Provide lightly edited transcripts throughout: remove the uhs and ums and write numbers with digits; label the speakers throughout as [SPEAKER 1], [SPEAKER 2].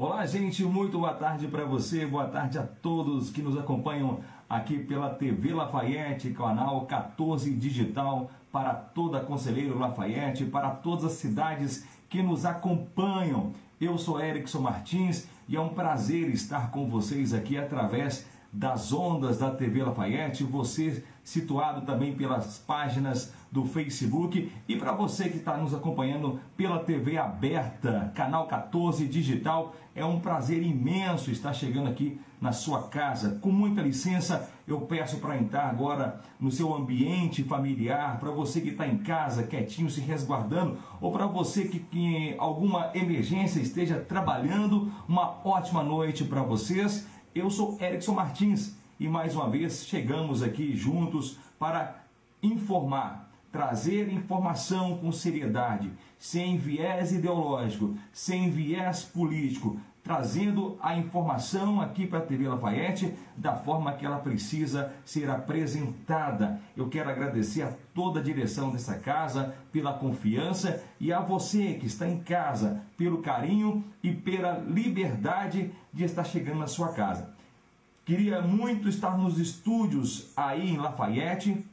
[SPEAKER 1] Olá, gente, muito boa tarde para você, boa tarde a todos que nos acompanham aqui pela TV Lafayette, canal 14 digital, para toda a Conselheiro Lafayette, para todas as cidades que nos acompanham. Eu sou Erickson Martins e é um prazer estar com vocês aqui através das ondas da TV Lafayette, você situado também pelas páginas do Facebook e para você que está nos acompanhando pela TV aberta, canal 14 digital, é um prazer imenso estar chegando aqui na sua casa. Com muita licença, eu peço para entrar agora no seu ambiente familiar, para você que está em casa, quietinho, se resguardando, ou para você que em alguma emergência esteja trabalhando, uma ótima noite para vocês. Eu sou Erickson Martins e mais uma vez chegamos aqui juntos para informar, trazer informação com seriedade, sem viés ideológico, sem viés político, trazendo a informação aqui para a TV Lafayette da forma que ela precisa ser apresentada. Eu quero agradecer a toda a direção dessa casa pela confiança e a você que está em casa pelo carinho e pela liberdade de estar chegando na sua casa. Queria muito estar nos estúdios aí em Lafayette,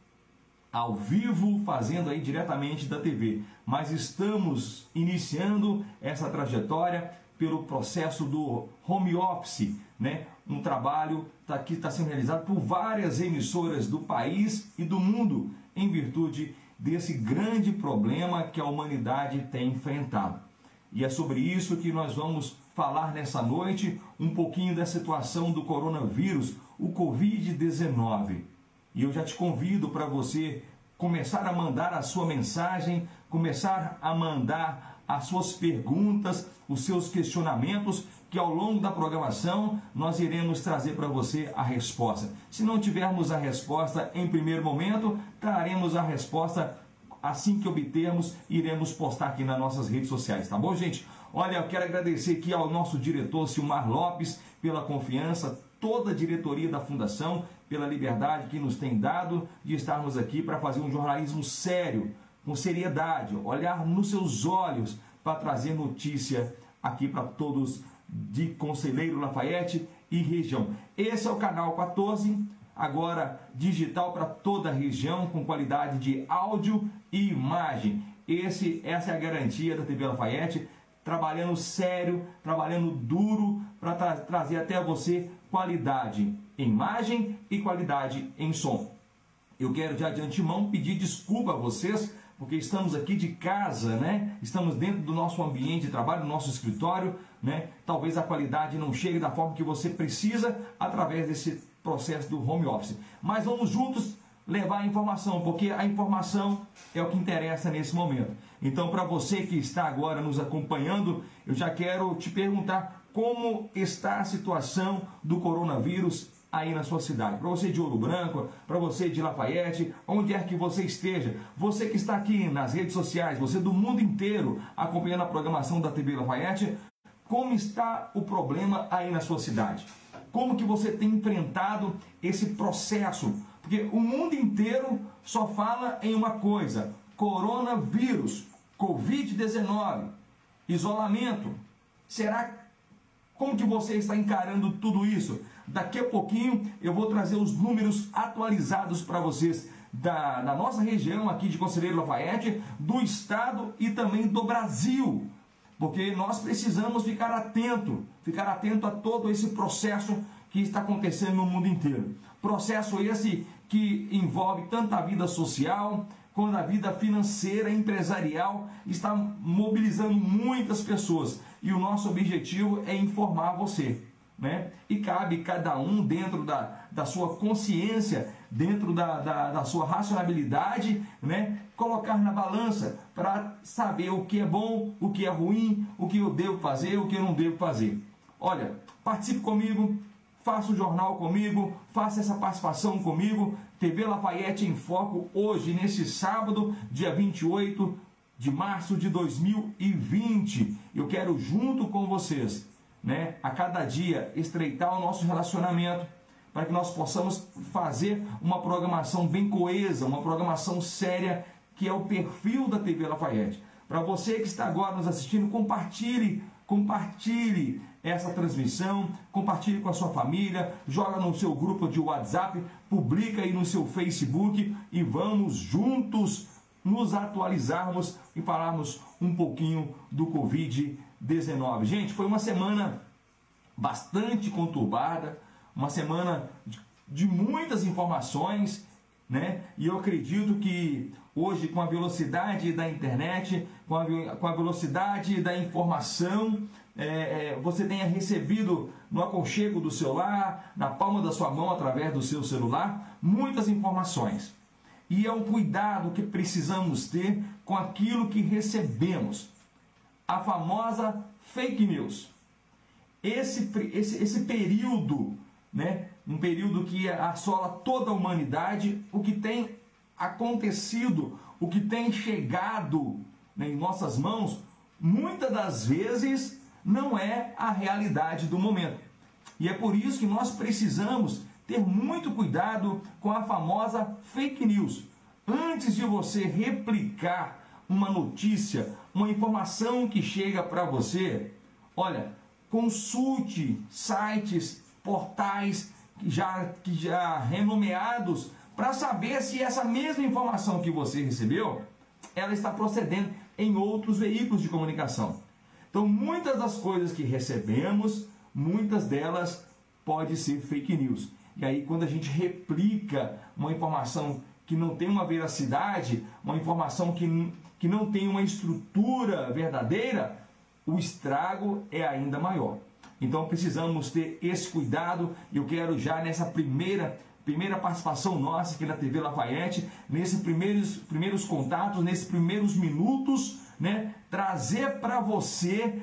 [SPEAKER 1] ao vivo, fazendo aí diretamente da TV, mas estamos iniciando essa trajetória pelo processo do home office, né? Um trabalho que está sendo realizado por várias emissoras do país e do mundo, em virtude desse grande problema que a humanidade tem enfrentado. E é sobre isso que nós vamos falar nessa noite, um pouquinho da situação do coronavírus, o Covid-19. E eu já te convido para você começar a mandar a sua mensagem, começar a mandar as suas perguntas, os seus questionamentos, que ao longo da programação nós iremos trazer para você a resposta. Se não tivermos a resposta em primeiro momento, traremos a resposta assim que obtermos, iremos postar aqui nas nossas redes sociais, tá bom, gente? Olha, eu quero agradecer aqui ao nosso diretor Silmar Lopes pela confiança, toda a diretoria da Fundação, pela liberdade que nos tem dado de estarmos aqui para fazer um jornalismo sério, com seriedade, olhar nos seus olhos para trazer notícia aqui para todos de Conselheiro Lafayette e região. Esse é o canal 14, agora digital para toda a região, com qualidade de áudio e imagem. Essa é a garantia da TV Lafayette, trabalhando sério, trabalhando duro para trazer até você qualidade em imagem e qualidade em som. Eu quero já de antemão pedir desculpa a vocês, porque estamos aqui de casa, né? Estamos dentro do nosso ambiente de trabalho, do nosso escritório, né? Talvez a qualidade não chegue da forma que você precisa através desse processo do home office. Mas vamos juntos levar a informação, porque a informação é o que interessa nesse momento. Então, para você que está agora nos acompanhando, eu já quero te perguntar como está a situação do coronavírus aí na sua cidade. Para você de Ouro Branco, para você de Lafayette, onde é que você esteja, você que está aqui nas redes sociais, você do mundo inteiro acompanhando a programação da TV Lafayette, como está o problema aí na sua cidade? Como que você tem enfrentado esse processo? Porque o mundo inteiro só fala em uma coisa: coronavírus, Covid-19, isolamento. Como que você está encarando tudo isso? Daqui a pouquinho eu vou trazer os números atualizados para vocês da nossa região aqui de Conselheiro Lafayette, do estado e também do Brasil. Porque nós precisamos ficar atento a todo esse processo que está acontecendo no mundo inteiro. Processo esse que envolve tanto a vida social quanto a vida financeira, empresarial, está mobilizando muitas pessoas. E o nosso objetivo é informar você, né? E cabe cada um dentro da sua consciência, dentro da sua racionalidade, né? Colocar na balança para saber o que é bom, o que é ruim, o que eu devo fazer, o que eu não devo fazer. Olha, participe comigo, faça o jornal comigo, faça essa participação comigo. TV Lafayette em Foco hoje, nesse sábado, dia 28 de março de 2020. Eu quero junto com vocês, né, a cada dia estreitar o nosso relacionamento para que nós possamos fazer uma programação bem coesa, uma programação séria, que é o perfil da TV Lafayette. Para você que está agora nos assistindo, compartilhe essa transmissão, compartilhe com a sua família, joga no seu grupo de WhatsApp, publica aí no seu Facebook e vamos juntos nos atualizarmos e falarmos um pouquinho do Covid-19. Gente, foi uma semana bastante conturbada, uma semana de muitas informações, né? E eu acredito que hoje, com a velocidade da internet, com a velocidade da informação, você tenha recebido no aconchego do seu lar, na palma da sua mão, através do seu celular, muitas informações. E é um cuidado que precisamos ter com aquilo que recebemos. A famosa fake news. Esse período, né, um período que assola toda a humanidade, o que tem acontecido, o que tem chegado, né, em nossas mãos, muitas das vezes não é a realidade do momento. E é por isso que nós precisamos ter muito cuidado com a famosa fake news. Antes de você replicar uma notícia, uma informação que chega para você, olha, consulte sites, portais que já renomeados para saber se essa mesma informação que você recebeu, ela está procedendo em outros veículos de comunicação. Então, muitas das coisas que recebemos, muitas delas podem ser fake news. E aí, quando a gente replica uma informação que não tem uma veracidade, uma informação que não tem uma estrutura verdadeira, o estrago é ainda maior. Então precisamos ter esse cuidado. Eu quero já nessa primeira participação nossa aqui na TV Lafayette, nesses primeiros contatos, nesses primeiros minutos, né, trazer para você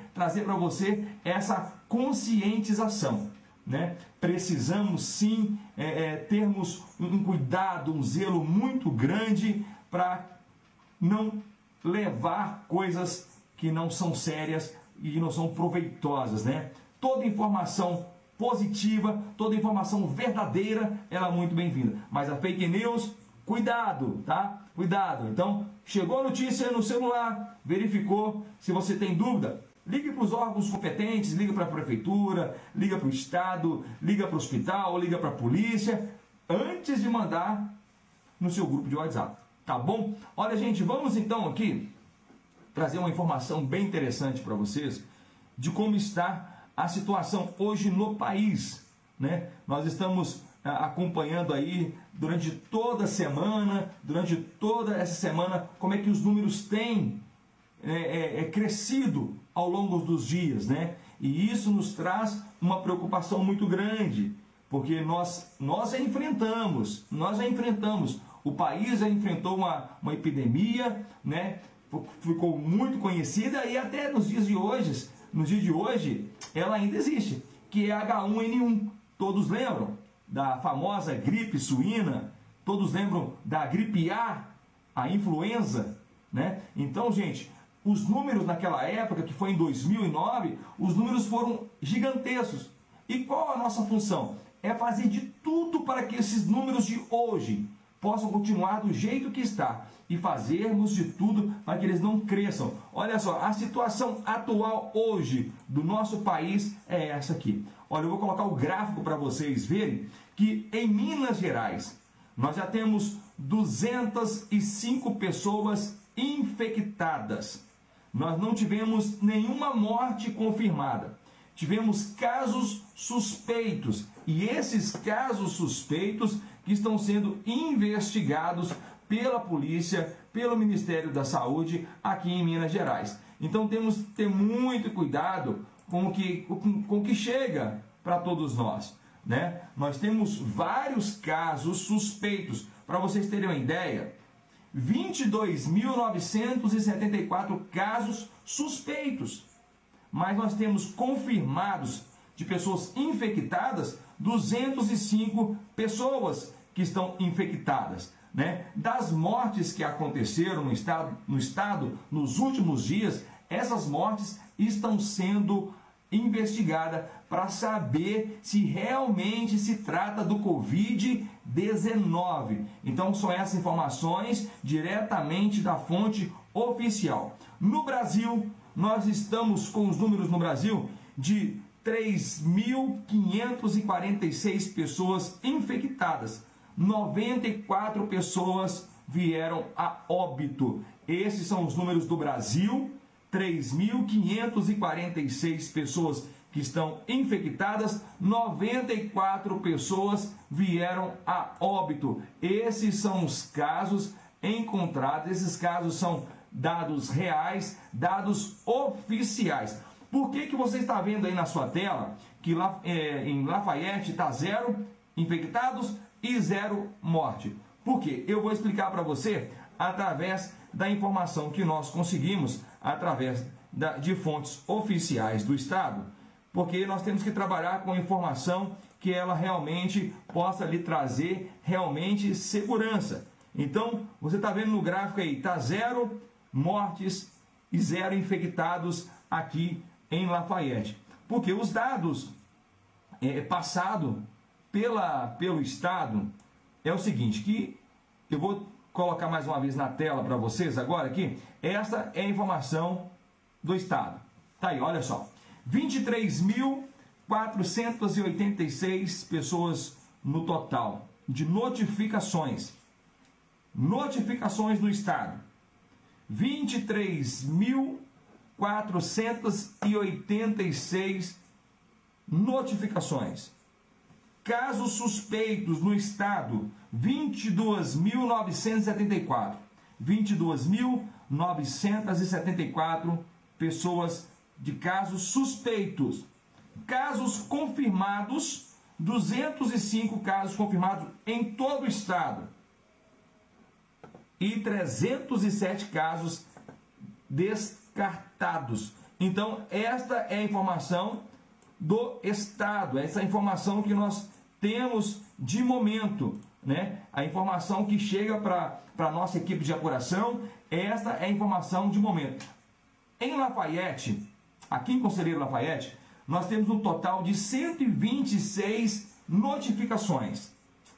[SPEAKER 1] essa conscientização, né? Precisamos sim termos um cuidado, um zelo muito grande para não levar coisas que não são sérias e que não são proveitosas, né? Toda informação positiva, toda informação verdadeira, ela é muito bem-vinda. Mas a fake news, cuidado, tá? Cuidado. Então, chegou a notícia no celular, verificou, se você tem dúvida, ligue para os órgãos competentes, liga para a prefeitura, liga para o estado, liga para o hospital, liga para a polícia, antes de mandar no seu grupo de WhatsApp, tá bom? Olha, gente, vamos então aqui trazer uma informação bem interessante para vocês de como está a situação hoje no país, né? Nós estamos acompanhando aí durante toda a semana, durante toda essa semana, como é que os números têm crescido ao longo dos dias, né? E isso nos traz uma preocupação muito grande, porque nós já enfrentamos, o país já enfrentou uma epidemia, né? Ficou muito conhecida e até nos dias de hoje, ela ainda existe, que é H1N1. Todos lembram da famosa gripe suína? Todos lembram da gripe a influenza, né? Então, gente, os números naquela época, que foi em 2009, os números foram gigantescos. E qual a nossa função? É fazer de tudo para que esses números de hoje possam continuar do jeito que está e fazermos de tudo para que eles não cresçam. Olha só, a situação atual hoje do nosso país é essa aqui. Olha, eu vou colocar o gráfico para vocês verem que em Minas Gerais nós já temos 205 pessoas infectadas. Nós não tivemos nenhuma morte confirmada. Tivemos casos suspeitos, e esses casos suspeitos que estão sendo investigados pela polícia, pelo Ministério da Saúde aqui em Minas Gerais. Então temos que ter muito cuidado com o que chega para todos nós, né? Nós temos vários casos suspeitos. Para vocês terem uma ideia, 22.974 casos suspeitos. Mas nós temos confirmados de pessoas infectadas 205 pessoas que estão infectadas, né? Das mortes que aconteceram no estado nos últimos dias, essas mortes estão sendo investigadas para saber se realmente se trata do Covid-19. Então são essas informações diretamente da fonte oficial. No Brasil, nós estamos com os números no Brasil de 3.546 pessoas infectadas, 94 pessoas vieram a óbito. Esses são os números do Brasil, 3.546 pessoas que estão infectadas, 94 pessoas vieram a óbito. Esses são os casos encontrados, esses casos são dados reais, dados oficiais. Por que você está vendo aí na sua tela que lá em Lafayette está 0 infectados e 0 morte? Por quê? Eu vou explicar para você através da informação que nós conseguimos através de fontes oficiais do Estado, porque nós temos que trabalhar com informação que ela realmente possa lhe trazer realmente segurança. Então, você está vendo no gráfico aí, está 0 mortes e 0 infectados aqui em Lafayette. Porque os dados passados pelo Estado é o seguinte, que eu vou colocar mais uma vez na tela para vocês agora aqui. Essa é a informação do Estado. Tá aí, olha só. 23.486 pessoas no total de notificações. Notificações no Estado. 23.486 notificações. Casos suspeitos no Estado, 22.974. 22.974 pessoas de casos suspeitos. Casos confirmados, 205 casos confirmados em todo o Estado. E 307 casos descartados. Então, esta é a informação do Estado, essa é a informação que nós temos de momento, né? A informação que chega para a nossa equipe de apuração, esta é a informação de momento. Em Lafayette, aqui em Conselheiro Lafayette, nós temos um total de 126 notificações.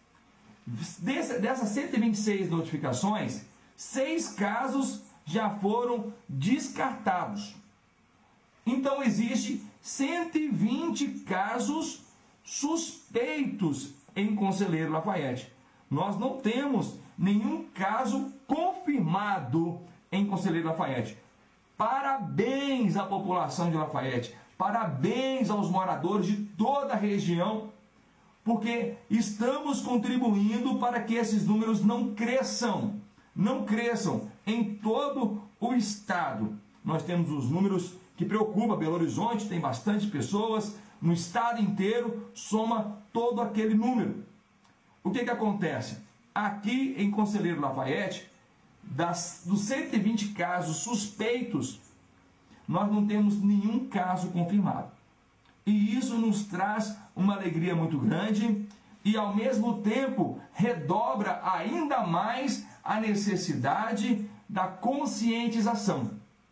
[SPEAKER 1] Dessas 126 notificações, 6 casos já foram descartados. Então, existe 120 casos suspeitos em Conselheiro Lafayette. Nós não temos nenhum caso confirmado em Conselheiro Lafayette. Parabéns à população de Lafayette, parabéns aos moradores de toda a região, porque estamos contribuindo para que esses números não cresçam em todo o Estado. Nós temos os números que preocupam. Belo Horizonte tem bastante pessoas, no Estado inteiro soma todo aquele número. O que acontece? Aqui em Conselheiro Lafayette, dos 120 casos suspeitos, nós não temos nenhum caso confirmado. E isso nos traz uma alegria muito grande e, ao mesmo tempo, redobra ainda mais a necessidade da conscientização.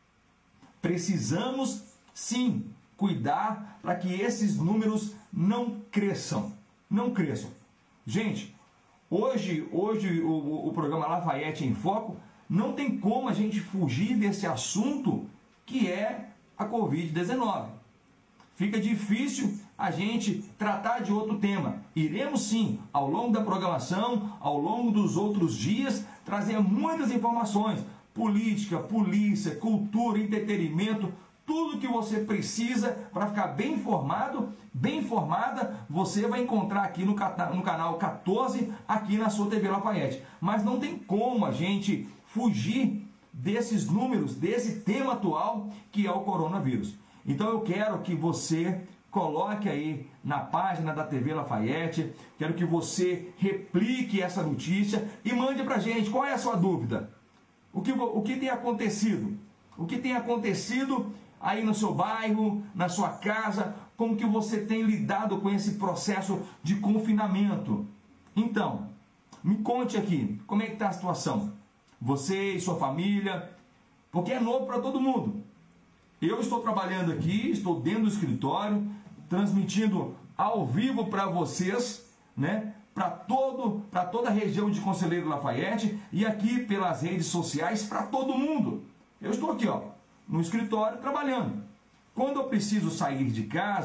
[SPEAKER 1] Precisamos, sim, cuidar para que esses números não cresçam. Não cresçam. Gente, hoje o programa Lafayette em Foco não tem como a gente fugir desse assunto que é a Covid-19. Fica difícil a gente tratar de outro tema. Iremos sim, ao longo da programação, ao longo dos outros dias, trazer muitas informações. Política, polícia, cultura, entretenimento, tudo que você precisa para ficar bem informado, bem informada, você vai encontrar aqui no canal 14, aqui na sua TV Lafayette. Mas não tem como a gente fugir desses números, desse tema atual que é o coronavírus. Então eu quero que você coloque aí na página da TV Lafayette, quero que você replique essa notícia e mande para a gente qual é a sua dúvida. O que tem acontecido? O que tem acontecido aí no seu bairro, na sua casa? Como que você tem lidado com esse processo de confinamento? Então, me conte aqui, como é que está a situação? Você e sua família, porque é novo para todo mundo. Eu estou trabalhando aqui, estou dentro do escritório, transmitindo ao vivo para vocês, né? Para toda a região de Conselheiro Lafayette e aqui pelas redes sociais para todo mundo. Eu estou aqui, ó, no escritório trabalhando. Quando eu preciso sair de casa,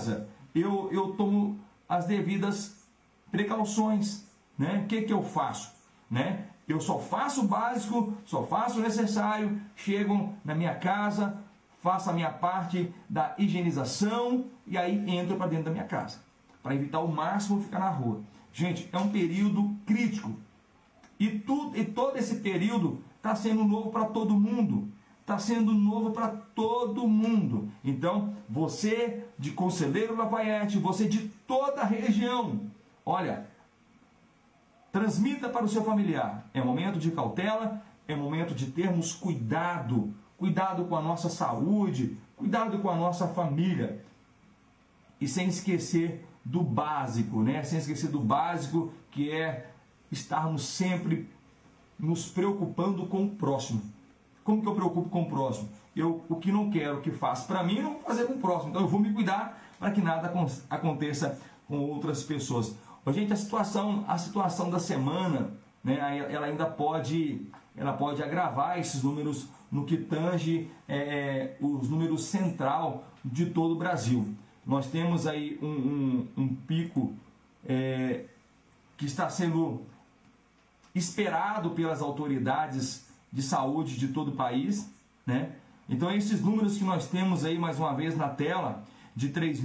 [SPEAKER 1] eu tomo as devidas precauções, né? O que eu faço, né? Eu só faço o básico, só faço o necessário, chego na minha casa, faço a minha parte da higienização e aí entro para dentro da minha casa, para evitar o máximo ficar na rua. Gente, é um período crítico e todo esse período está sendo novo para todo mundo. Está sendo novo para todo mundo. Então, você de Conselheiro Lafaiete, você de toda a região, olha, transmita para o seu familiar. É momento de cautela, é momento de termos cuidado. Cuidado com a nossa saúde, cuidado com a nossa família. E sem esquecer do básico, né? Sem esquecer do básico, que é estarmos sempre nos preocupando com o próximo. Como que eu preocupo com o próximo? O que não quero que faça para mim, eu não vou fazer com o próximo. Então eu vou me cuidar para que nada aconteça com outras pessoas. Gente, a situação da semana, né, ela ainda pode agravar esses números no que tange os números central de todo o Brasil. Nós temos aí um pico que está sendo esperado pelas autoridades de saúde de todo o país, né? Então esses números que nós temos aí mais uma vez na tela, de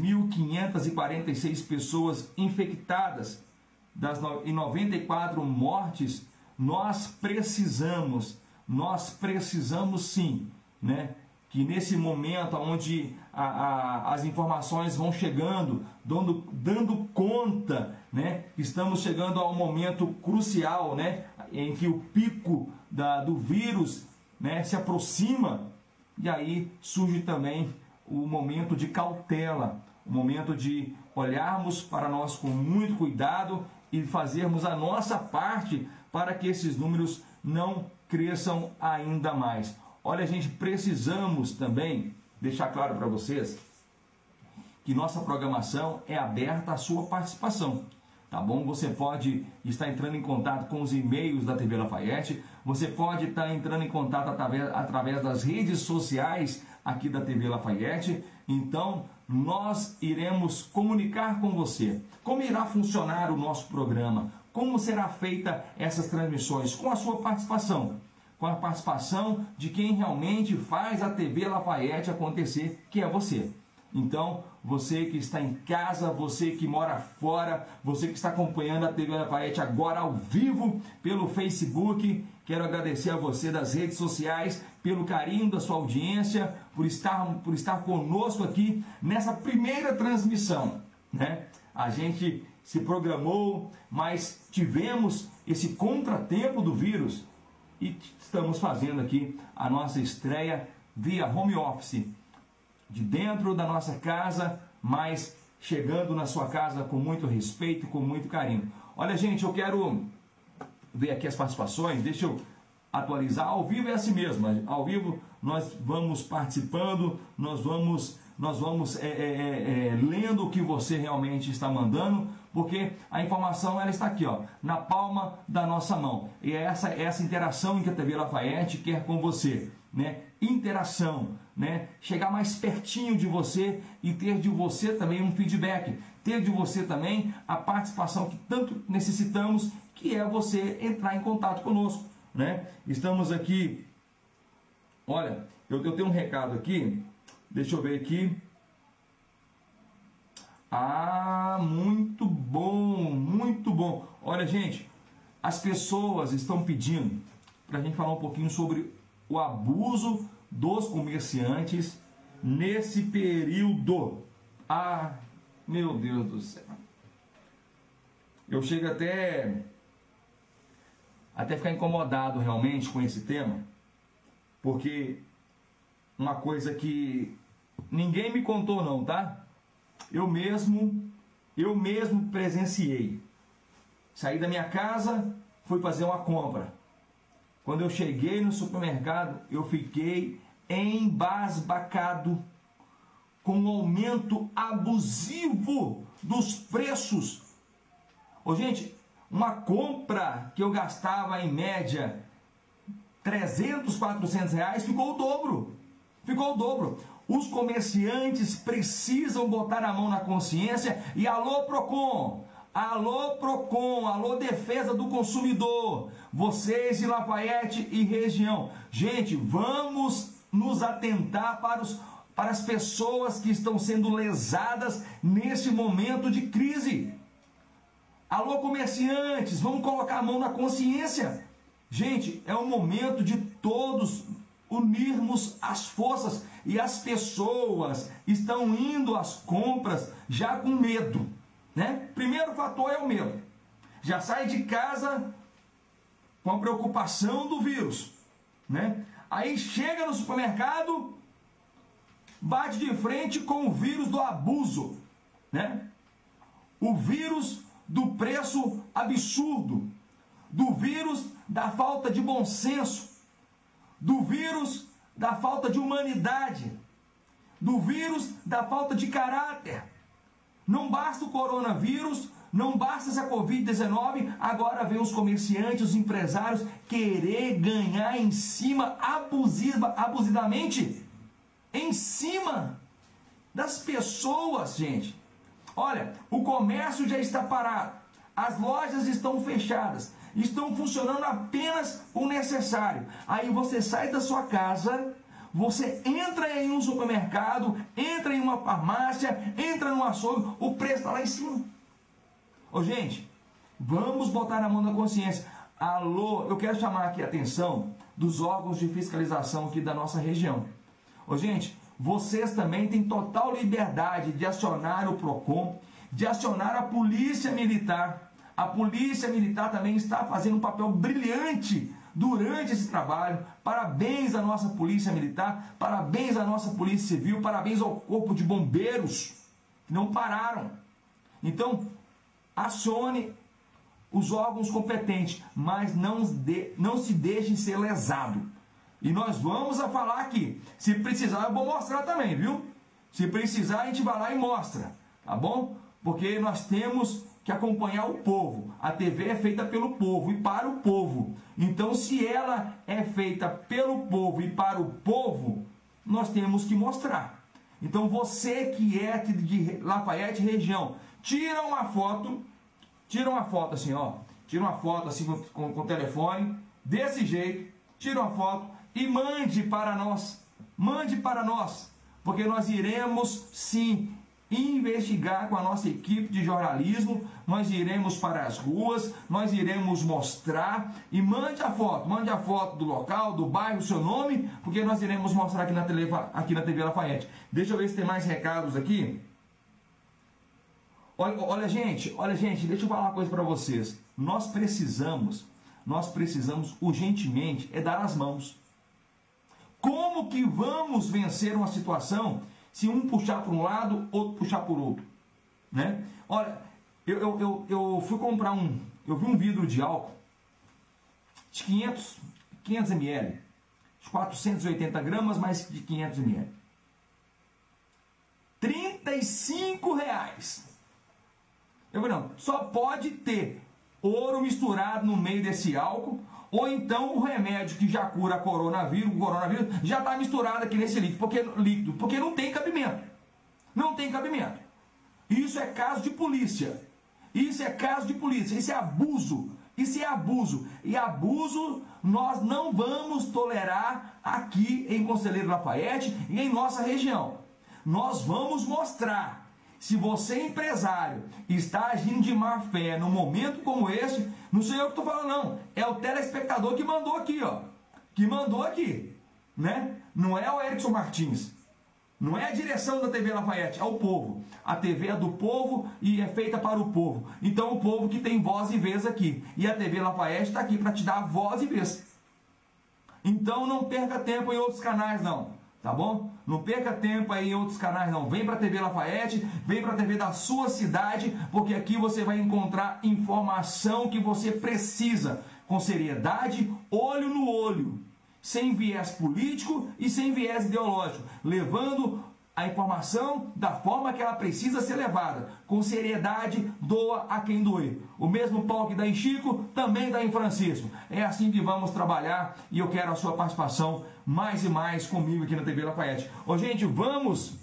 [SPEAKER 1] 3.546 pessoas infectadas e 94 mortes, nós precisamos sim, né? Que nesse momento onde as informações vão chegando, dando conta, né? Estamos chegando a um momento crucial, né? Em que o pico do vírus, né, se aproxima, e aí surge também o momento de cautela, o momento de olharmos para nós com muito cuidado e fazermos a nossa parte para que esses números não cresçam ainda mais. Olha, gente, precisamos também deixar claro para vocês que nossa programação é aberta à sua participação. Tá bom? Você pode estar entrando em contato com os e-mails da TV Lafaiete, você pode estar entrando em contato através das redes sociais aqui da TV Lafaiete. Então, nós iremos comunicar com você como irá funcionar o nosso programa, como será feita essas transmissões, com a sua participação, com a participação de quem realmente faz a TV Lafaiete acontecer, que é você. Então, você que está em casa, você que mora fora, você que está acompanhando a TV Lafaiete agora ao vivo pelo Facebook, quero agradecer a você das redes sociais pelo carinho da sua audiência, por estar conosco aqui nessa primeira transmissão, né? A gente se programou, mas tivemos esse contratempo do vírus e estamos fazendo aqui a nossa estreia via home office, de dentro da nossa casa, mas chegando na sua casa com muito respeito, com muito carinho. Olha, gente, eu quero ver aqui as participações, deixa eu atualizar. Ao vivo é assim mesmo, ao vivo nós vamos participando, nós vamos lendo o que você realmente está mandando, porque a informação ela está aqui, ó, na palma da nossa mão. E é essa interação que a TV Lafaiete quer com você, né? Interação, né? Chegar mais pertinho de você e ter de você também um feedback, ter de você também a participação que tanto necessitamos, que é você entrar em contato conosco, né? Estamos aqui, olha, eu tenho um recado aqui, deixa eu ver aqui. Ah, muito bom, muito bom. Olha, gente, as pessoas estão pedindo para a gente falar um pouquinho sobre o abuso dos comerciantes nesse período. Ah, meu Deus do céu. Eu chego até ficar incomodado realmente com esse tema, porque uma coisa que ninguém me contou não, tá? Eu mesmo presenciei. Saí da minha casa, fui fazer uma compra. Quando eu cheguei no supermercado, eu fiquei embasbacado com o aumento abusivo dos preços. Ô, gente, uma compra que eu gastava em média 300, 400 reais, ficou o dobro. Ficou o dobro. Os comerciantes precisam botar a mão na consciência e alô Procon, alô Defesa do Consumidor, vocês de Lafayette e região, gente, vamos nos atentar para as pessoas que estão sendo lesadas nesse momento de crise. Alô comerciantes, vamos colocar a mão na consciência. Gente, é o momento de todos unirmos as forças, e as pessoas estão indo às compras já com medo, né? Primeiro fator é o medo. Já sai de casa com a preocupação do vírus, né? Aí chega no supermercado, bate de frente com o vírus do abuso, né? O vírus do preço absurdo, do vírus da falta de bom senso, do vírus da falta de humanidade, do vírus da falta de caráter. Não basta o coronavírus, não basta essa Covid-19, agora vem os comerciantes, os empresários querer ganhar em cima abusivamente, em cima das pessoas, gente. Olha, o comércio já está parado, as lojas estão fechadas, estão funcionando apenas o necessário. Aí você sai da sua casa, você entra em um supermercado, entra em uma farmácia, entra num açougue, o preço está lá em cima. Ô gente, vamos botar na mão da consciência. Alô, eu quero chamar aqui a atenção dos órgãos de fiscalização aqui da nossa região. Ô gente, vocês também têm total liberdade de acionar o Procon, de acionar a Polícia Militar. A Polícia Militar também está fazendo um papel brilhante durante esse trabalho. Parabéns à nossa Polícia Militar, parabéns à nossa Polícia Civil, parabéns ao Corpo de Bombeiros, que não pararam. Então, acione os órgãos competentes, mas não se deixe ser lesado. E nós vamos a falar aqui. Se precisar, eu vou mostrar também, viu? Se precisar, a gente vai lá e mostra, tá bom? Porque nós temos que acompanhar o povo. A TV é feita pelo povo e para o povo. Então, se ela é feita pelo povo e para o povo, nós temos que mostrar. Então, você que é de Lafayette região, tira uma foto assim, ó. Tira uma foto assim com o telefone, desse jeito, tira uma foto e mande para nós. Mande para nós, porque nós iremos sim investigar com a nossa equipe de jornalismo, nós iremos para as ruas, nós iremos mostrar, e mande a foto do local, do bairro, seu nome, porque nós iremos mostrar aqui na TV Lafayette. Deixa eu ver se tem mais recados aqui. Olha gente, deixa eu falar uma coisa para vocês. Nós precisamos urgentemente dar as mãos. Como que vamos vencer uma situação se um puxar para um lado, outro puxar por outro, né? Olha, eu fui comprar eu vi um vidro de álcool de 500 ml, de 480 gramas, mais de 500 ml. R$35. Eu falei, não, só pode ter ouro misturado no meio desse álcool, ou então o remédio que já cura o coronavírus já está misturado aqui nesse líquido, porque não tem cabimento. Não tem cabimento. Isso é caso de polícia. Isso é caso de polícia. Isso é abuso. Isso é abuso. E abuso nós não vamos tolerar aqui em Conselheiro Lafayette e em nossa região. Nós vamos mostrar. Se você, empresário, está agindo de má fé num momento como esse, não sou eu que estou falando, não. É o telespectador que mandou aqui, ó. Que mandou aqui, né? Não é o Erickson Martins. Não é a direção da TV Lafayette, é o povo. A TV é do povo e é feita para o povo. Então, o povo que tem voz e vez aqui. E a TV Lafayette está aqui para te dar voz e vez. Então, não perca tempo em outros canais, não. Tá bom? Não perca tempo aí em outros canais, não. Vem para a TV Lafayette, vem para a TV da sua cidade, porque aqui você vai encontrar informação que você precisa, com seriedade, olho no olho, sem viés político e sem viés ideológico, levando a informação da forma que ela precisa ser levada. Com seriedade, doa a quem doer. O mesmo pau que dá em Chico, também dá em Francisco. É assim que vamos trabalhar e eu quero a sua participação mais e mais comigo aqui na TV Lafayette. Ô, gente, vamos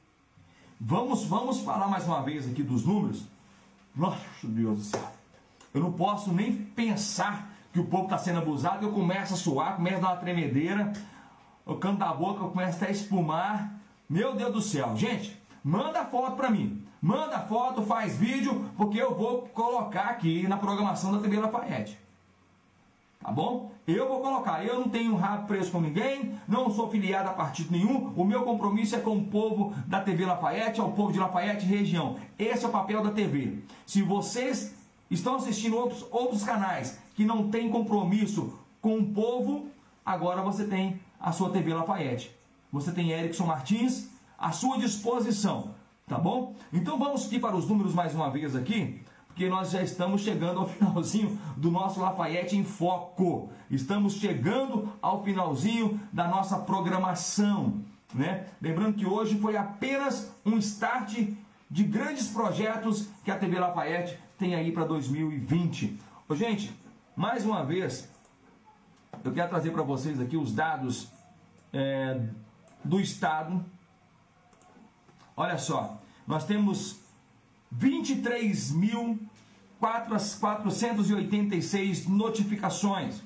[SPEAKER 1] falar mais uma vez aqui dos números. Nossa, Deus do céu. Eu não posso nem pensar que o povo está sendo abusado. Eu começo a suar, começo a dar uma tremedeira. O canto da boca começa até a espumar. Meu Deus do céu. Gente, manda foto para mim. Manda foto, faz vídeo, porque eu vou colocar aqui na programação da TV Lafayette. Tá bom? Eu vou colocar. Eu não tenho rabo preso com ninguém, não sou filiado a partido nenhum. O meu compromisso é com o povo da TV Lafayette, é o povo de Lafayette e região. Esse é o papel da TV. Se vocês estão assistindo outros canais que não têm compromisso com o povo, agora você tem a sua TV Lafayette. Você tem Erickson Martins à sua disposição, tá bom? Então vamos aqui para os números mais uma vez aqui, porque nós já estamos chegando ao finalzinho do nosso Lafayette em Foco. Estamos chegando ao finalzinho da nossa programação, né? Lembrando que hoje foi apenas um start de grandes projetos que a TV Lafayette tem aí para 2020. Ô, gente, mais uma vez, eu quero trazer para vocês aqui os dados do estado. Olha só, nós temos 23.486 notificações,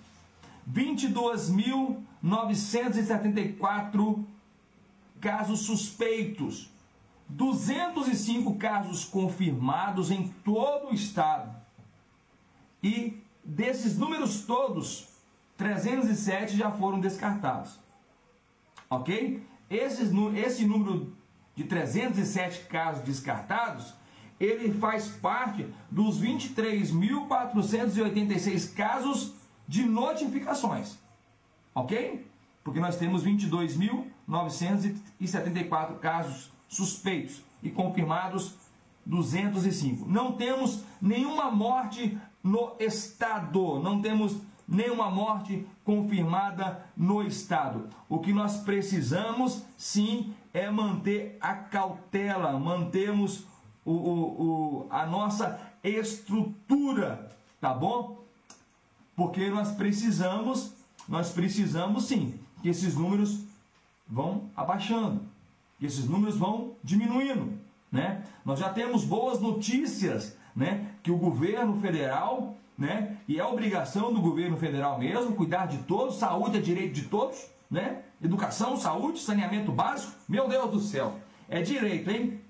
[SPEAKER 1] 22.974 casos suspeitos, 205 casos confirmados em todo o estado. E desses números todos, 307 já foram descartados. Ok? Esse número de 307 casos descartados, ele faz parte dos 23.486 casos de notificações. Ok? Porque nós temos 22.974 casos suspeitos e confirmados 205. Não temos nenhuma morte no estado, não temos nenhuma morte confirmada no estado. O que nós precisamos, sim, é manter a cautela, mantermos a nossa estrutura, tá bom? Porque nós precisamos sim, que esses números vão abaixando, que esses números vão diminuindo, né? Nós já temos boas notícias, né? Que o governo federal, né? E é obrigação do governo federal mesmo cuidar de todos. Saúde é direito de todos, né? Educação, saúde, saneamento básico, meu Deus do céu, é direito, hein?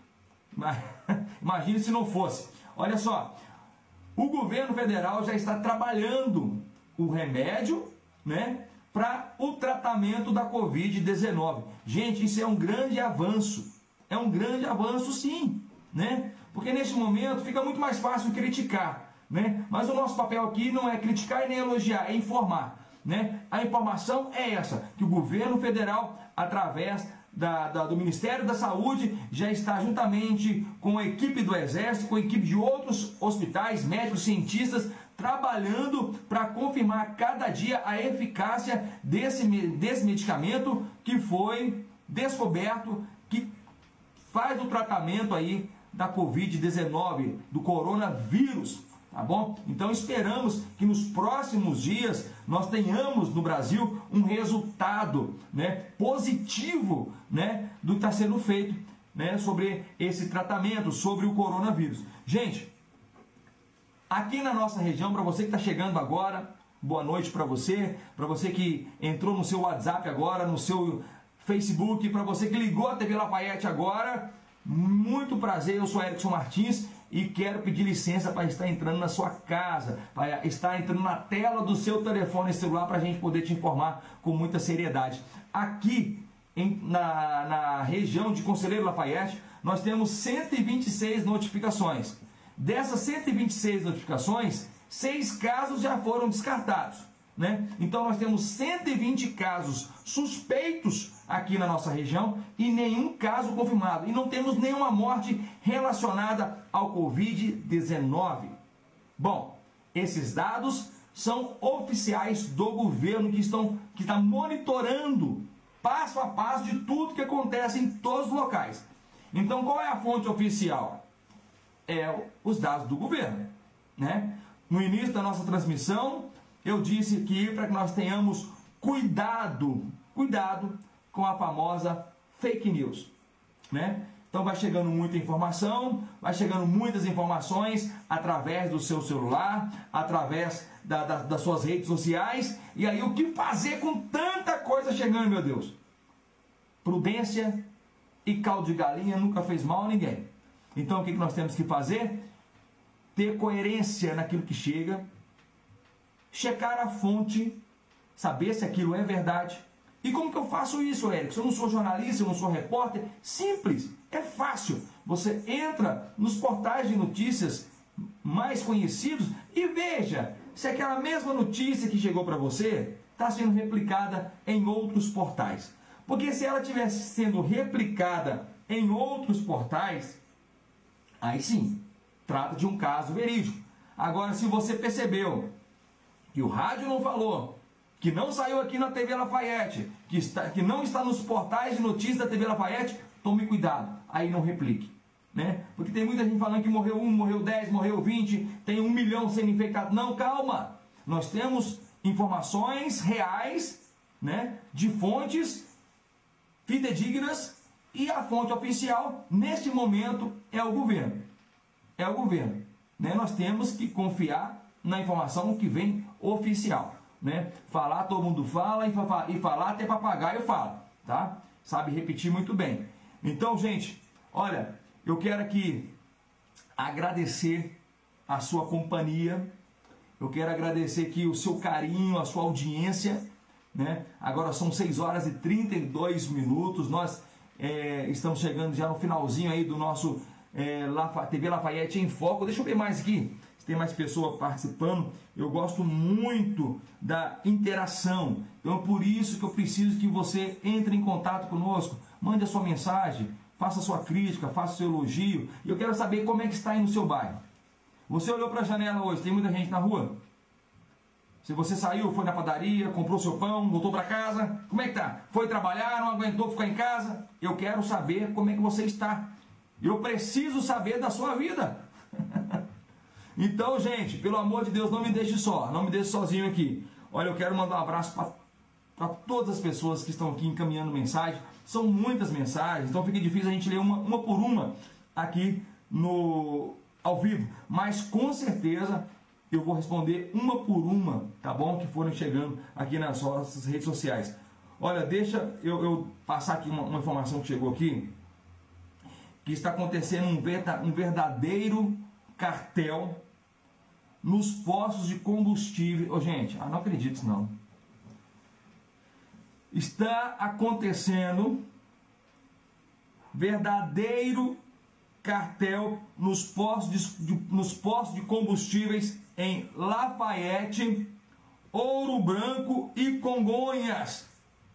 [SPEAKER 1] Imagine se não fosse. Olha só, o governo federal já está trabalhando o remédio, né, para o tratamento da Covid-19. Gente, isso é um grande avanço. É um grande avanço, sim, né? Porque neste momento fica muito mais fácil criticar, né? Mas o nosso papel aqui não é criticar e nem elogiar, é informar, né? A informação é essa, que o governo federal, através do Ministério da Saúde, já está juntamente com a equipe do Exército, com a equipe de outros hospitais, médicos, cientistas, trabalhando para confirmar cada dia a eficácia desse medicamento que foi descoberto, que faz o tratamento aí da Covid-19, do coronavírus, tá bom? Então esperamos que nos próximos dias nós tenhamos no Brasil um resultado, né, positivo, né, do que está sendo feito, né, sobre esse tratamento, sobre o coronavírus. Gente, aqui na nossa região, para você que está chegando agora, boa noite para você que entrou no seu WhatsApp agora, no seu Facebook, para você que ligou a TV Lafayette agora, muito prazer, eu sou Erickson Martins e quero pedir licença para estar entrando na sua casa, para estar entrando na tela do seu telefone celular para a gente poder te informar com muita seriedade. Aqui na região de Conselheiro Lafayette, nós temos 126 notificações. Dessas 126 notificações, 6 casos já foram descartados, né? Então nós temos 120 casos suspeitos aqui na nossa região e nenhum caso confirmado. E não temos nenhuma morte relacionada ao Covid-19. Bom, esses dados são oficiais do governo que está monitorando passo a passo de tudo que acontece em todos os locais. Então, qual é a fonte oficial? Os dados do governo, né? No início da nossa transmissão, eu disse aqui para que nós tenhamos cuidado com a famosa fake news, né? Então vai chegando muita informação, vai chegando muitas informações através do seu celular, através das suas redes sociais, e aí o que fazer com tanta coisa chegando, meu Deus? Prudência e caldo de galinha nunca fez mal a ninguém. Então o que nós temos que fazer? Ter coerência naquilo que chega, checar a fonte, saber se aquilo é verdade. E como que eu faço isso, Érico? Se eu não sou jornalista, eu não sou repórter, simples, é fácil. Você entra nos portais de notícias mais conhecidos e veja se aquela mesma notícia que chegou para você está sendo replicada em outros portais. Porque se ela estivesse sendo replicada em outros portais, aí sim, trata de um caso verídico. Agora, se você percebeu que o rádio não falou, que não saiu aqui na TV Lafayette, que não está nos portais de notícias da TV Lafayette, tome cuidado, aí não replique, né? Porque tem muita gente falando que morreu 1, morreu 10, morreu 20, tem 1 milhão sendo infectado. Não, calma! Nós temos informações reais, né, de fontes fidedignas, e a fonte oficial, neste momento, é o governo. É o governo, né? Nós temos que confiar na informação que vem oficial, né? Falar todo mundo fala, e falar até papagaio fala, tá? Sabe repetir muito bem. Então, gente, olha, eu quero aqui agradecer a sua companhia, eu quero agradecer aqui o seu carinho, a sua audiência, né? Agora são 6 horas e 32 minutos, nós estamos chegando já no finalzinho aí do nosso TV Lafayette em Foco. Deixa eu ver mais aqui, se tem mais pessoas participando. Eu gosto muito da interação, então é por isso que eu preciso que você entre em contato conosco, mande a sua mensagem, faça a sua crítica, faça o seu elogio. E eu quero saber como é que está aí no seu bairro. Você olhou para a janela hoje, tem muita gente na rua? Se você saiu, foi na padaria, comprou seu pão, voltou para casa, como é que tá? Foi trabalhar, não aguentou ficar em casa? Eu quero saber como é que você está. Eu preciso saber da sua vida. Então, gente, pelo amor de Deus, não me deixe só, não me deixe sozinho aqui. Olha, eu quero mandar um abraço para todas as pessoas que estão aqui encaminhando mensagem. São muitas mensagens, então fica difícil a gente ler uma por uma aqui ao vivo. Mas com certeza eu vou responder uma por uma, tá bom? Que foram chegando aqui nas nossas redes sociais. Olha, deixa eu passar aqui uma informação que chegou aqui, que está acontecendo um verdadeiro cartel nos postos de combustível. Oh, gente, não acredito nisso não. Está acontecendo verdadeiro cartel nos postos de combustíveis em Lafayette, Ouro Branco e Congonhas.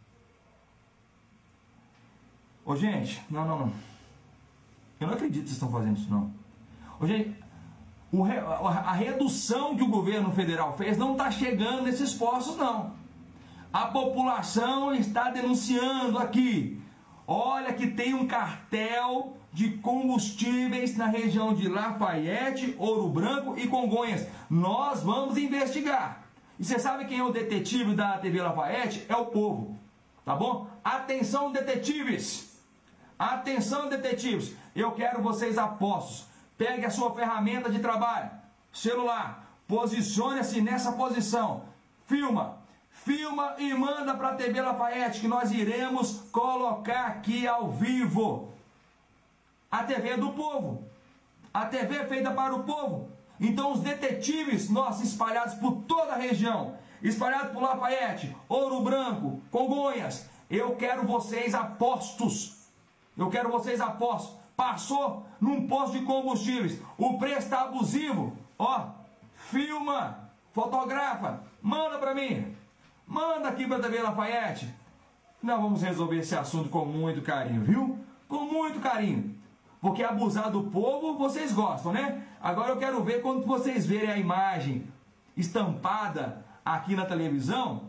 [SPEAKER 1] Ô, gente, não. Eu não acredito que vocês estão fazendo isso, não. Ô, gente, a redução que o governo federal fez não está chegando nesses postos, não. A população está denunciando aqui. Olha que tem um cartel de combustíveis na região de Lafayette, Ouro Branco e Congonhas. Nós vamos investigar. E você sabe quem é o detetive da TV Lafayette? É o povo. Tá bom? Atenção, detetives! Atenção, detetives! Eu quero vocês a postos. Pegue a sua ferramenta de trabalho, celular, posicione-se nessa posição, filma e manda para a TV Lafayette, que nós iremos colocar aqui ao vivo. A TV é do povo, a TV é feita para o povo. Então os detetives nossos espalhados por toda a região, espalhados por Lafayette, Ouro Branco, Congonhas, eu quero vocês a postos. Eu quero vocês a postos. Passou num posto de combustíveis, o preço está abusivo, ó, filma, fotografa, manda para mim, manda aqui para a TV Lafayette. Nós vamos resolver esse assunto com muito carinho, viu? Com muito carinho, porque abusar do povo vocês gostam, né? Agora eu quero ver quando vocês verem a imagem estampada aqui na televisão,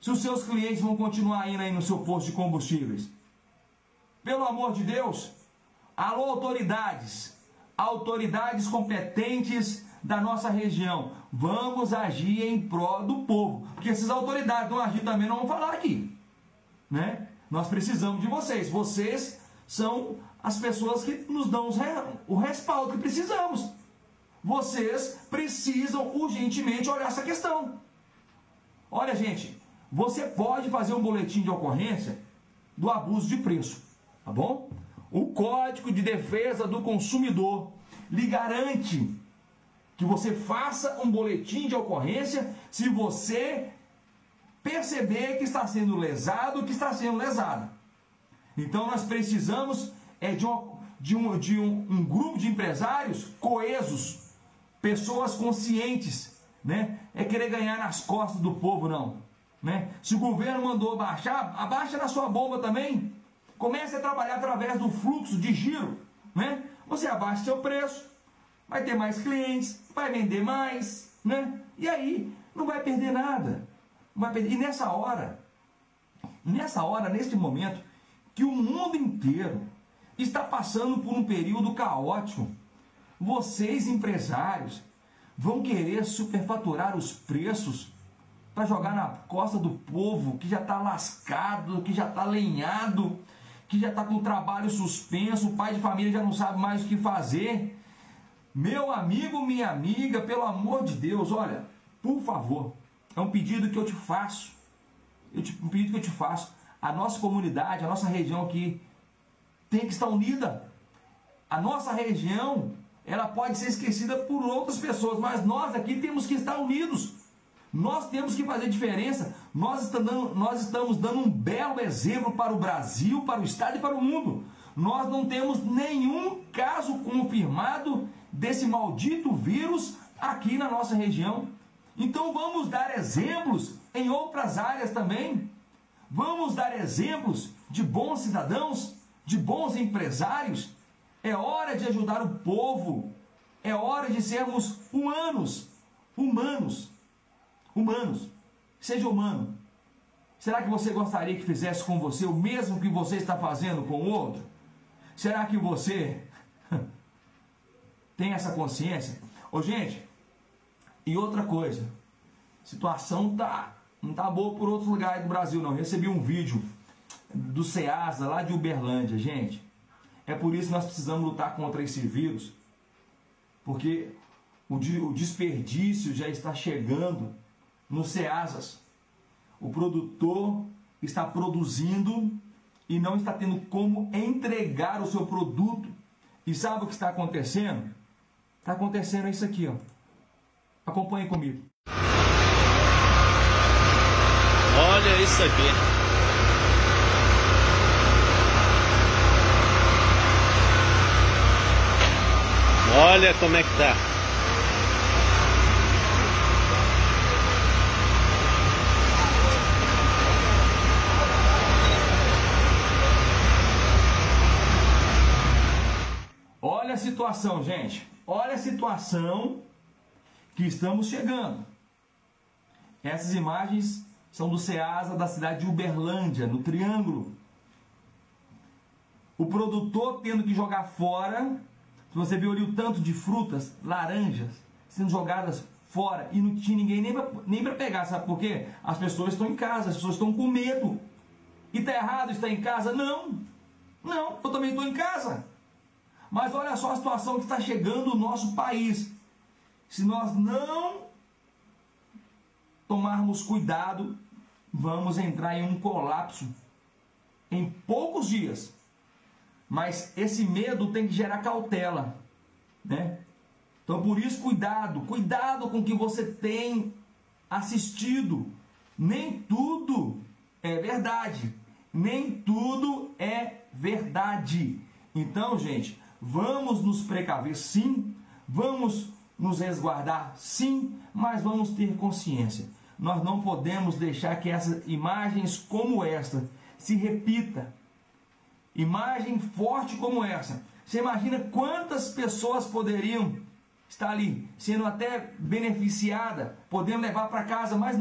[SPEAKER 1] se os seus clientes vão continuar indo aí no seu posto de combustíveis? Pelo amor de Deus, alô autoridades, autoridades competentes da nossa região, vamos agir em prol do povo, porque essas autoridades não agir também, não vão falar aqui, né? Nós precisamos de vocês, vocês são as pessoas que nos dão o respaldo que precisamos, vocês precisam urgentemente olhar essa questão. Olha, gente, você pode fazer um boletim de ocorrência do abuso de preço, tá bom? O Código de Defesa do Consumidor lhe garante que você faça um boletim de ocorrência se você perceber que está sendo lesado, que está sendo lesada. Então nós precisamos de um grupo de empresários coesos, pessoas conscientes, né? É querer ganhar nas costas do povo, não, né? Se o governo mandou baixar, abaixa na sua bomba também. Comece a trabalhar através do fluxo de giro, né? Você abaixa seu preço, vai ter mais clientes, vai vender mais, né? E aí não vai perder nada. Não vai perder. E nessa hora, neste momento, que o mundo inteiro está passando por um período caótico, vocês, empresários, vão querer superfaturar os preços para jogar na costa do povo que já está lascado, que já está lenhado, que já está com o trabalho suspenso, o pai de família já não sabe mais o que fazer. Meu amigo, minha amiga, pelo amor de Deus, olha, por favor, é um pedido que eu te faço, a nossa comunidade, a nossa região aqui tem que estar unida. A nossa região, ela pode ser esquecida por outras pessoas, mas nós aqui temos que estar unidos. Nós temos que fazer diferença. Nós estamos dando um belo exemplo para o Brasil, para o Estado e para o mundo. Nós não temos nenhum caso confirmado desse maldito vírus aqui na nossa região. Então vamos dar exemplos em outras áreas também. Vamos dar exemplos de bons cidadãos, de bons empresários. É hora de ajudar o povo. É hora de sermos humanos. Seja humano. Será que você gostaria que fizesse com você o mesmo que você está fazendo com o outro? Será que você tem essa consciência? Ô, gente, e outra coisa, a situação não tá boa por outros lugares do Brasil, não. Recebi um vídeo do Ceasa, lá de Uberlândia, gente. É por isso que nós precisamos lutar contra esse vírus, porque o desperdício já está chegando nos Ceasas. O produtor está produzindo e não está tendo como entregar o seu produto. E sabe o que está acontecendo? Está acontecendo isso aqui, ó. Acompanhe comigo.
[SPEAKER 2] Olha isso aqui. Olha como é que tá.
[SPEAKER 1] Olha a situação, gente. Olha a situação que estamos chegando. Essas imagens são do Ceasa da cidade de Uberlândia, no Triângulo. O produtor tendo que jogar fora. Se você viu ali o tanto de frutas, laranjas, sendo jogadas fora e não tinha ninguém nem para pegar, sabe por quê? As pessoas estão em casa, as pessoas estão com medo. E está errado estar em casa? Não, eu também estou em casa. Mas olha só a situação que está chegando no nosso país. Se nós não tomarmos cuidado, vamos entrar em um colapso em poucos dias. Mas esse medo tem que gerar cautela, né? Então por isso cuidado com o que você tem assistido. Nem tudo é verdade. Então, gente, vamos nos precaver sim, vamos nos resguardar sim, mas vamos ter consciência. Nós não podemos deixar que essas imagens como esta se repita. Imagem forte como essa. Você imagina quantas pessoas poderiam estar ali, sendo até beneficiada, podendo levar para casa, mas não.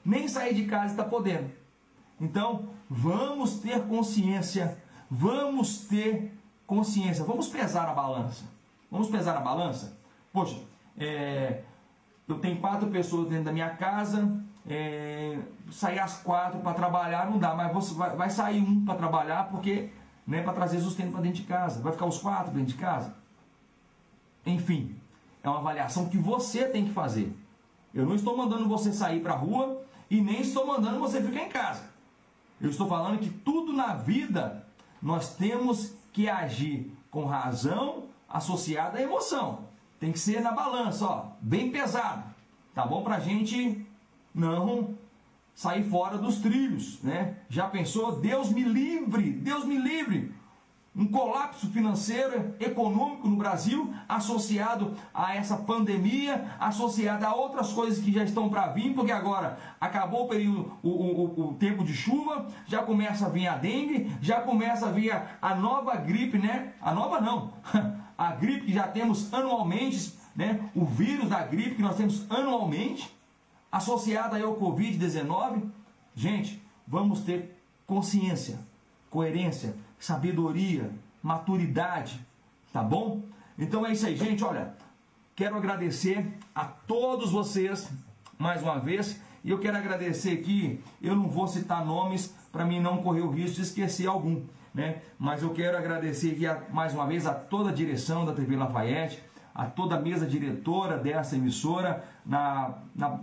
[SPEAKER 1] nem sair de casa está podendo. Então, vamos ter consciência, vamos pesar a balança. Vamos pesar a balança? Poxa, eu tenho 4 pessoas dentro da minha casa, sair as 4 para trabalhar não dá, mas vai sair um para trabalhar porque, né, para trazer sustento para dentro de casa. Vai ficar os 4 dentro de casa? Enfim, é uma avaliação que você tem que fazer. Eu não estou mandando você sair para a rua e nem estou mandando você ficar em casa. Eu estou falando que tudo na vida nós temos que agir com razão associada à emoção. Tem que ser na balança, ó, bem pesado. Tá bom? Pra gente não sair fora dos trilhos, né? Já pensou? Deus me livre, um colapso financeiro, econômico no Brasil, associado a essa pandemia, associado a outras coisas que já estão para vir, porque agora acabou o período, o tempo de chuva, já começa a vir a dengue, já começa a vir a nova gripe, né? A nova não, a gripe que já temos anualmente, né? O vírus da gripe que nós temos anualmente, associado aí ao Covid-19. Gente, vamos ter consciência, coerência, sabedoria, maturidade, tá bom? Então é isso aí, gente. Olha, quero agradecer a todos vocês mais uma vez, e eu quero agradecer aqui, eu não vou citar nomes para mim não correr o risco de esquecer algum, né? Mas eu quero agradecer aqui mais uma vez a toda a direção da TV Lafayette, a toda a mesa diretora dessa emissora, na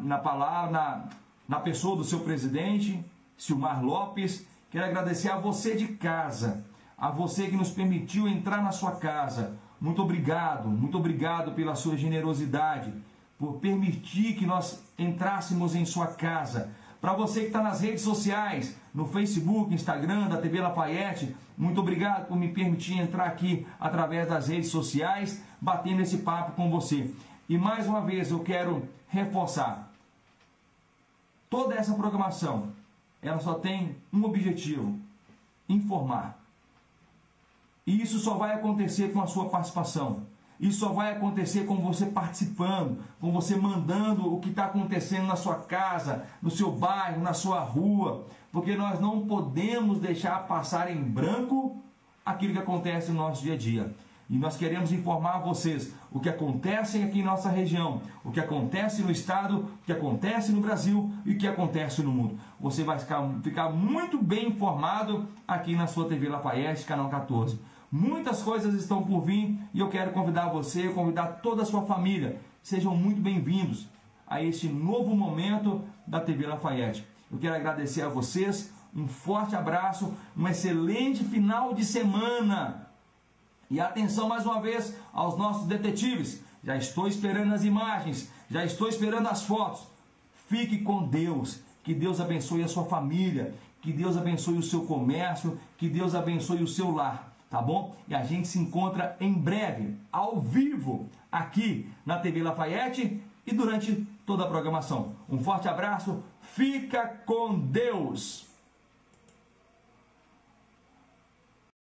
[SPEAKER 1] pessoa do seu presidente, Silmar Lopes. Quero agradecer a você de casa, a você que nos permitiu entrar na sua casa. Muito obrigado pela sua generosidade, por permitir que nós entrássemos em sua casa. Para você que está nas redes sociais, no Facebook, Instagram, da TV Lafayette, muito obrigado por me permitir entrar aqui através das redes sociais, batendo esse papo com você. E mais uma vez eu quero reforçar, toda essa programação, ela só tem um objetivo: informar. E isso só vai acontecer com a sua participação. Isso só vai acontecer com você participando, com você mandando o que está acontecendo na sua casa, no seu bairro, na sua rua. Porque nós não podemos deixar passar em branco aquilo que acontece no nosso dia a dia. E nós queremos informar vocês o que acontece aqui em nossa região, o que acontece no estado, o que acontece no Brasil e o que acontece no mundo. Você vai ficar muito bem informado aqui na sua TV Lafayette, canal 14. Muitas coisas estão por vir e eu quero convidar você, convidar toda a sua família. Sejam muito bem-vindos a este novo momento da TV Lafayette. Eu quero agradecer a vocês, um forte abraço, um excelente final de semana. E atenção mais uma vez aos nossos detetives. Já estou esperando as imagens, já estou esperando as fotos. Fique com Deus, que Deus abençoe a sua família, que Deus abençoe o seu comércio, que Deus abençoe o seu lar, tá bom? E a gente se encontra em breve, ao vivo, aqui na TV Lafayette e durante toda a programação. Um forte abraço, fica com Deus!